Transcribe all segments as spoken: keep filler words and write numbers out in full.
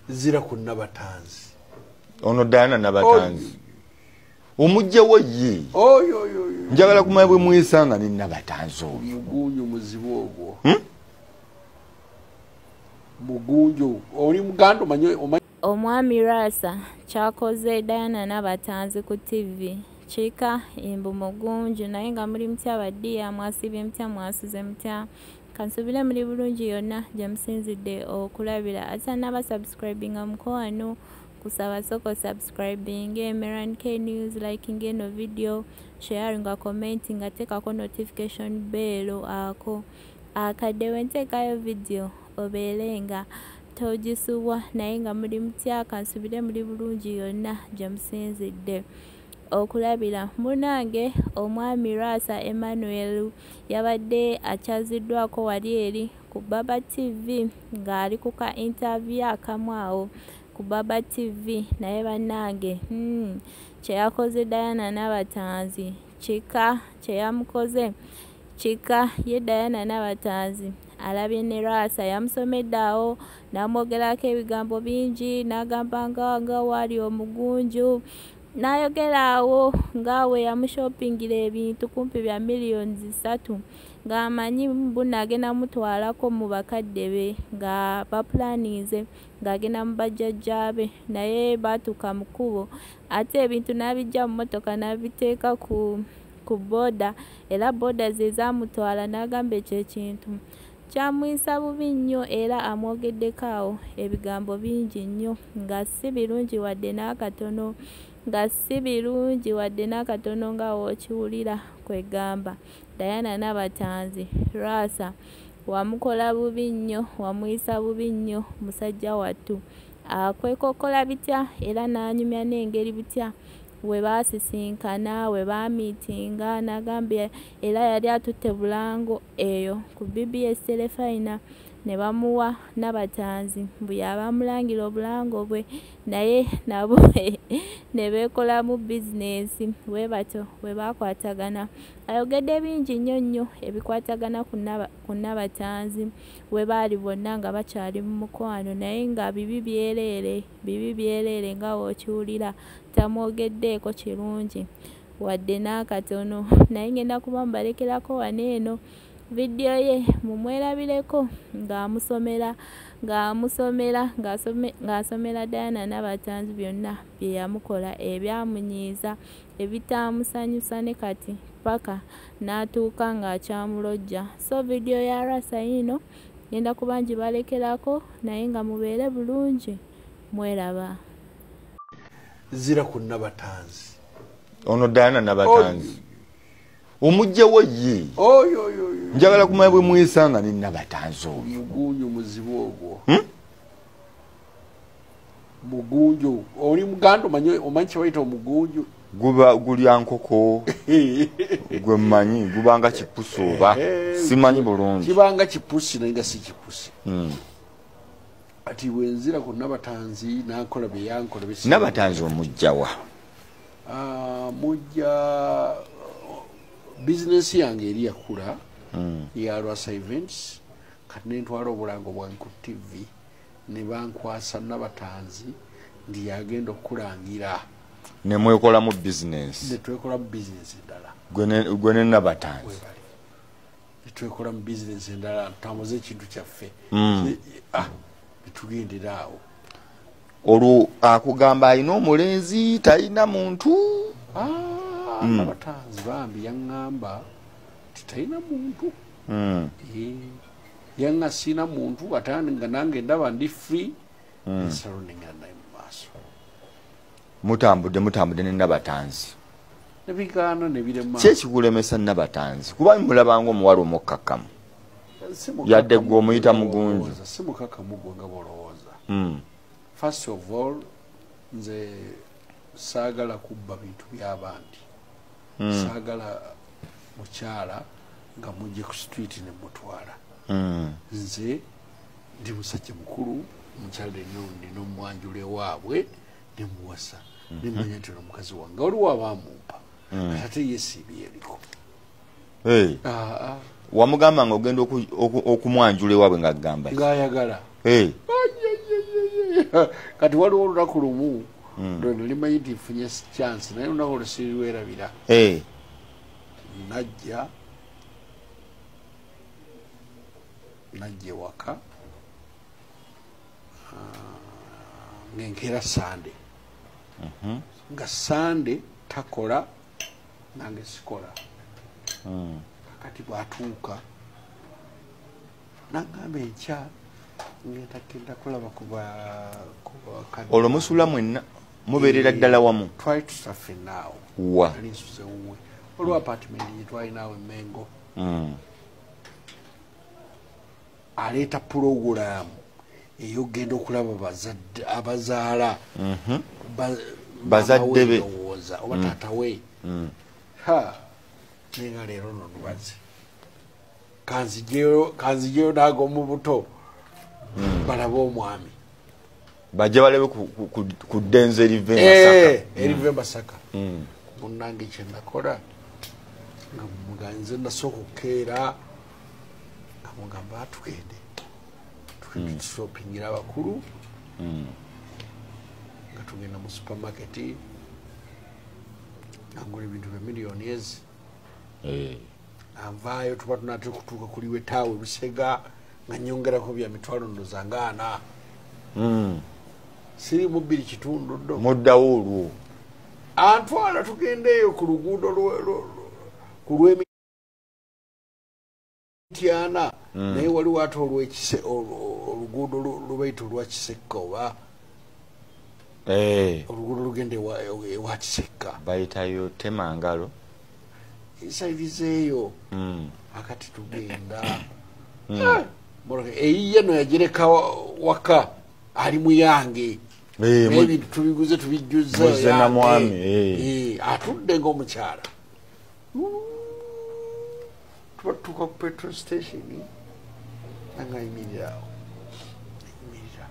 zira ku Nabatanzi ono Diana Nabatanzi omujja wo ye oyo oyo njagala kumanya bwe mwisanga ni Nabatanzi mugunju muzibu ogwo mugunju oli mugando manyo omwami Lwasa kyakoze Diana Nabatanzi ku T V chika imbu mugunju naye nga muri mutya badiya mwasibye mutya mwasuze mutya kansubire muri bulungi yonna jamusinzidde okulabira ata naba subscribing amukwano kusaba soko subscribing Emeran K News liking eno video sharing nga commenting ateka ko notification bell ako akadewe ntekayo video obelenga tojisuwa naye nga muri mutya kansubire muri bulungi yonna jamusinzidde okulabira munange omwami Lwasa Emmanuel yabadde achaziddwako wali eri ku Baba T V nga ali ku ka interview akamwao ku Baba T V naye banange hmm kyakoze Diana Nabatanzi chika kyamukoze chika ye Diana Nabatanzi alabye ne Lwasa yamusomeddawo namogerako ebigambo bingi nagamba nga wali omugunju nayogerawo ngawe yamushopingira ebintu kumpi bya millions zisatu nga amanyi mbuna agenda mutwalako mu bakadde be nga baplanize nga agenda mu bajjajjabe naye batuka mukubo ate ebintu nabijja mu motoka nabiteeka ku ku boda era boda ze zamutwala nagamba ekyo ekintu kyamwisa bubi nnyo era amwogeddekaawo ebigambo bingi nnyo nga si birungi wadde n'akatono nga si birungi wadde n'akatono nga wookiwulira kwegamba Diana Nabatanzi Lwasa wamukola bubi nnyo wamuyisa bubi nnyo musajja wattu akwekokola bitya era n'anyumya n'engeri bitya we basisinkana we bamitinga nagambye era yali atutte bulango eyo ku B B S telefina ne bamuwa Nabatanzi mbu yabamulangira obulango bwe naye nabo ne bekola mu business we bato we bakwatagana ayogedde bingi nnyo nnyo ebikwatagana ku Nabatanzi we bali bonna nga bakyali mu mukwano naye nga bibi byerere bibi byerere nga wookiwulira tamwogeddeeko kirungi wadde n'akatono naye ngenda kuba mbalekerako waneeno video ye mumwerabireko ng'amusomera ng'amusomera ng'asomera Diana Nabatanzi byonna bye yamukola ebyamunyiiza ebitamusanyusa ne kati paka n'atuuka ng'akyamulojja so video ya Lwasa yino ngenda kuba ngibalekerako naye nga mubeere bulungi mweraba zira ku Nabatanzi ono Diana Nabatanzi omujja wo ye oyo oyo njagala kumanya bwe mwisanga ni Nabatanzi mugunju muzibu ogwo mugunju oli mugando manyo omanyi kyebayita omugunju guba gulya nkoko gwe mmanyi gubanga kipusi oba simanyi bulungi kibanga kipusi naye nga si kipusi ati wenzira ku Nabatanzi nakola bye yankola bye Nabatanzi omujja wa mujja business yange eri yakula ya Lwasa events kati nentwala obulango bwange ku T V ne bankwasa Nabatanzi ndi yagenda okulangira ne mwekola mu business ne twekola mu business endala gwe ne Nabatanzi ne twekola mu business endala tutamuze ekintu kyaffe ah tugendera awo olwo akugamba alina omulenzi talina muntu Nabatanzi bambi yaŋŋamba titalina muntu yanga sina muntu atandi nga nange ndaba ndi free ensalo nengenda naye mu maaso mutambudde mutambudde ne Nabatanzi nebigaana nebirema ki ekikulemesa Nabatanzi kuba mulabanga omuwala omukkakkamu yadde gwe omuyita mugunju si mukakkamu gwe nga bwolowooza first of all nze saagala kubba bintu by'abandi saagala mukyala nga mujje ku street ne mutwala nze ndi musajja mukulu mukyala nina omwanjula ewaabwe ne muwasa ne manya nti omukazi wange waliwo abamumpa ate yesiibye eriko wamugamba nga ogenda okumwanjula ewaabwe ng'agamba ng'ayagala kati waliwo olunaku lumu lweno limanyi nti nfunye chance naye olunaku olwo sirirwerabira najja najja ewaka ngenkera sande nga sande takola nange sikola kakati bwatuuka nangamba enkya ngenda genda kulaba kuba olwo musula mwenna mubeerera ddala wamu twali tusaffe naawo wa ali nsuze wuwe olwo apartment gye twalinaawo emengo aleeta pulogulaamu eyogenda okulaba bazadde abazaala bazadde be oba taata we ha nenga leero nonubaze kanzijeyo naago mu buto balaba omwami bajja balebe ku ddenze erive Masaka erive Masaka munnange kyenakola nga muganze nasooka okukeera nga mugamba atugende tushopingira abakulu nga tugenda mu supermarket nangula ebintu bya miliyoni ezi anvaayo tuba tunate kutuuka kuliwe taawe Busega nga nyongerako bya mitwalo ndoza nga ana siri mu bbiri kitundu ddo muddawo olwo antwala tugendeeyo ku luguudo ku lw'emityana naye waliwo ate olwekise oluguudo lubaita olwa Kisekka oba oluguudo lugenda ewa Kisekka bayitayo Temangalo isairizeeyo akati tugenda eyiye no yagireka waka ali muyange ebintu tubiguze tubijjuza namwami atudde ng'omukyala tubatuuka ku petrol station nanga ayimirirawo ayimirira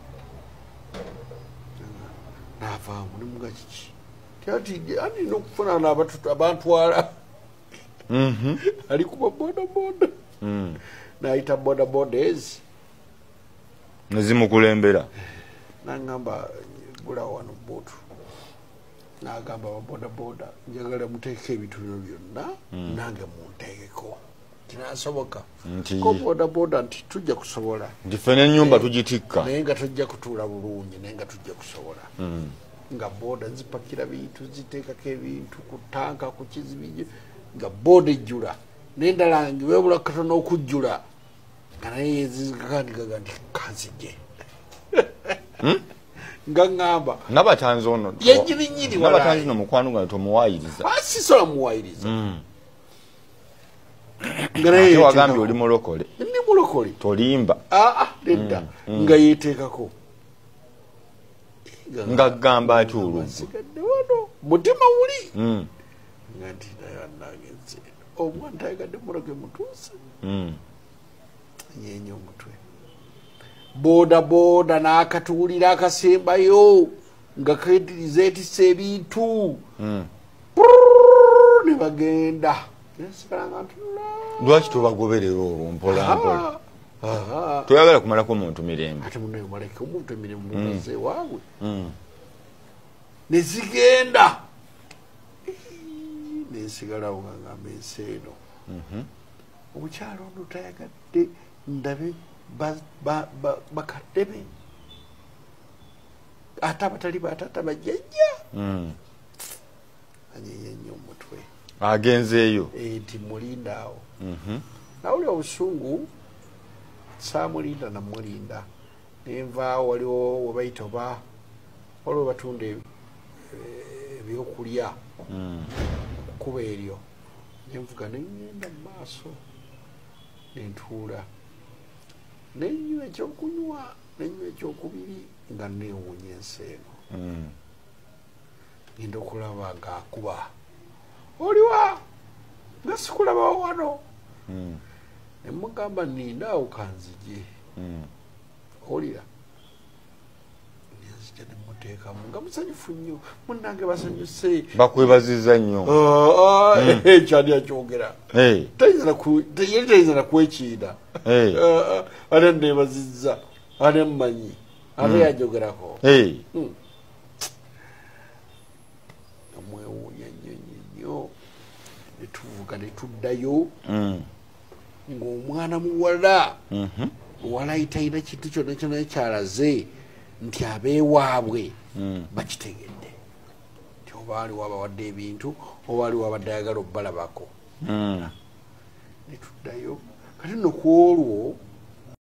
naavaamu nemuga kiki tiati alina okufunana abantwala ali kuba bodaboda nayita bodaboda ezi nezimukulembera nangamba gulawo wano buutu nagamba ababodaboda njagala muteeke ebituliro byonna nange munteekeko tinasoboka ko bodaboda nti tujja kusobola nti fene ennyumba tugitikka naye nga tujja kutuula bulungi naye nga tujja kusobola nga boda zipakira bintu ziteekako ebintu ku tanka ku kizibi nga boda ejjula nendala nge webula katono okujjula nga naye yezikakandikaga nti kanzije nga ngamba Nabatanzi ono yejirinyiri Nabatanzi no mukwano nga tomuwayiriza asisola muwayiriza nga naye wagambye oli mulokole ndi mulokole tolimba aa nedda nga yeteekako nga gamba ati oluvu wano mutima wuli nga nti nayanangenze omwana tayagadde muloge mutuuse yenye omutwe boda boda n'akatuulira akasembayo nga kediriza etisa ebintu ne bagenda nesigalanga nti lwaki tobagoberera olwo mpola mpola toyagala kumalako omuntu mirembe ate munayo maleke omuntu emirembe mubaze waabwe nezigenda nensigalawo nga ngamba ensi eno omukyalo ono tayagadde ndabe bakadde be ate abatali batata bajjajja anyeye nnyo omutwe agenzeeyo nti mulinda awo nawuli obusungu saamulinda namulinda nenvaawo waliwo webayita oba waliwo batunda ebyokulya kuba eryo nenvuga nengenda mu maaso nentuula nenywa ekyokunywa nenywa ekyokubiri nga neewuunya ensi eno ngenda okulaba ngaakuba oliwa nga sikulabawo wano nemugamba nindaawo kanzije olira nenzija nemuteekamu nga musanyufu nnyo munnange basanyuse bakwebaziza nnyo ekyali akyogera tayinza nakwekiina ate neebazizza ate mmanyi ate yajogerako amwewuunya nnyo nnyo netuvuga netuddayo ng'omwana muwala muwala talina kintu kyonna kyonna kyalaze nti abeewaabwe bakitegedde nti oba aliwo abawadde ebintu oba aliwo abadde ayagala obbalabako netuddayo kati nno ku olwo